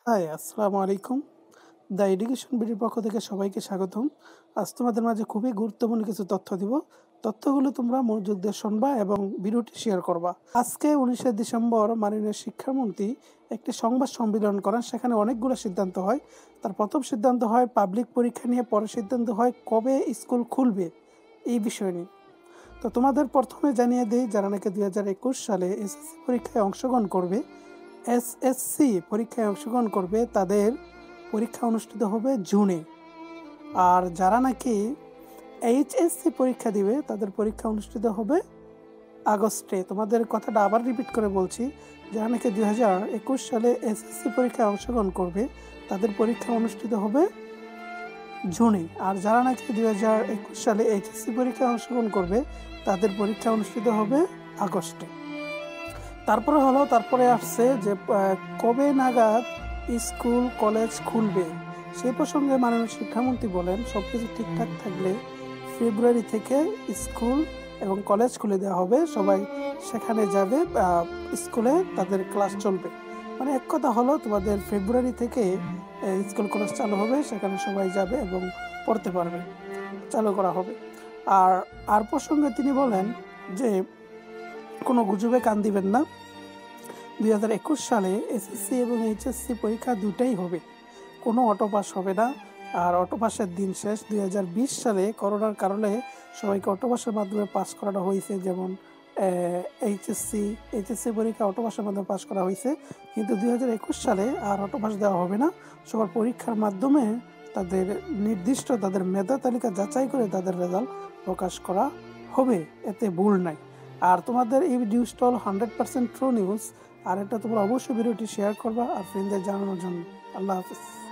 High, আসসালামু আলাইকুম। The education বিডির পক্ষ থেকে সবাইকে স্বাগতম। আজ তোমাদের মাঝে খুবই গুরুত্বপূর্ণ কিছু তথ্য দিব। তথ্যগুলো তোমরা মনোযোগ দিয়ে শুনবা এবং ভিডিওটি শেয়ার করবা। আজকে 19শে ডিসেম্বর মাননীয় শিক্ষামন্ত্রী একটি সংবাদ সম্মেলন করেন। সেখানে অনেকগুলো সিদ্ধান্ত হয়। তার প্রথম সিদ্ধান্ত হয় পাবলিক পরীক্ষা নিয়ে, পরে সিদ্ধান্ত হয় কবে স্কুল খুলবে এই বিষয় নিয়ে। তো তোমাদের প্রথমে জানিয়ে দিই, যারা নাকি 2021 সালে এসএসসি পরীক্ষায় অংশগ্রহণ করবে, এসএসসি পরীক্ষায় অংশগ্রহণ করবে, তাদের পরীক্ষা অনুষ্ঠিত হবে জুনে। আর যারা নাকি এইচএসসি পরীক্ষা দিবে, তাদের পরীক্ষা অনুষ্ঠিত হবে আগস্টে। তোমাদের কথাটা আবার রিপিট করে বলছি, যারা নাকি 2021 সালে এসএসসি পরীক্ষায় অংশগ্রহণ করবে, তাদের পরীক্ষা অনুষ্ঠিত হবে জুনে। আর যারা নাকি 2021 সালে এইচএসসি পরীক্ষায় অংশগ্রহণ করবে, তাদের পরীক্ষা অনুষ্ঠিত হবে আগস্টে। তারপরে আসছে যে কবে নাগাদ স্কুল কলেজ খুলবে সেই প্রসঙ্গে মাননীয় শিক্ষামন্ত্রী বলেন, সবকিছু ঠিকঠাক থাকলে ফেব্রুয়ারি থেকে স্কুল এবং কলেজ খুলে দেওয়া হবে। সবাই সেখানে যাবে, স্কুলে তাদের ক্লাস চলবে। মানে এক কথা হলো, তোমাদের ফেব্রুয়ারি থেকে স্কুল কলেজ চালু হবে, সেখানে সবাই যাবে এবং পড়তে পারবে, চালু করা হবে। আর প্রসঙ্গে তিনি বলেন যে কোনো গুজবে কান দিবেন না। 2021 সালে এসএসসি এবং এইচএসসি পরীক্ষা দুটাই হবে, কোনো অটো পাস হবে না। আর অটো পাসের দিন শেষ। 2020 সালে করোনার কারণে সবাইকে অটো পাসের মাধ্যমে পাস করানো হয়েছে, যেমন এইচএসসি পরীক্ষা অটো পাসের মাধ্যমে পাস করা হয়েছে। কিন্তু 2021 সালে আর অটো পাস দেওয়া হবে না। সবার পরীক্ষার মাধ্যমে তাদের মেধা তালিকা যাচাই করে তাদের রেজাল্ট প্রকাশ করা হবে, এতে ভুল নাই। আর তোমাদের এই নিউজটা হল 100% ট্রু নিউজ। আর এটা তোমরা অবশ্যই ভিডিওটি শেয়ার করবা আর ফ্রেন্ডদের জানানোর জন্য। আল্লাহ হাফিজ।